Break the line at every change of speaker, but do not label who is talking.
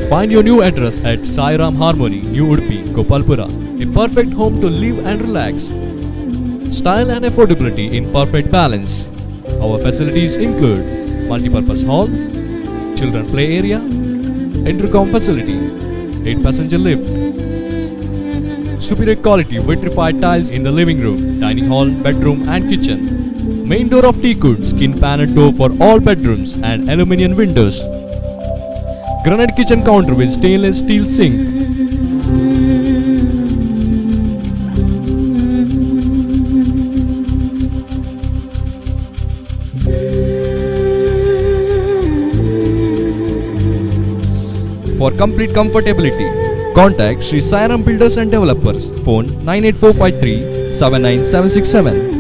Find your new address at Sairam Harmony, New Udupi, Gopalpura. A perfect home to live and relax. Style and affordability in perfect balance. Our facilities include multipurpose hall, children play area, intercom facility, 8-passenger lift, superior quality vitrified tiles in the living room, dining hall, bedroom and kitchen. Main door of teakwood, skin panel door for all bedrooms and aluminium windows. Granite kitchen counter with stainless steel sink. For complete comfortability, contact Sri Sairam Builders and Developers. Phone 98453 79767.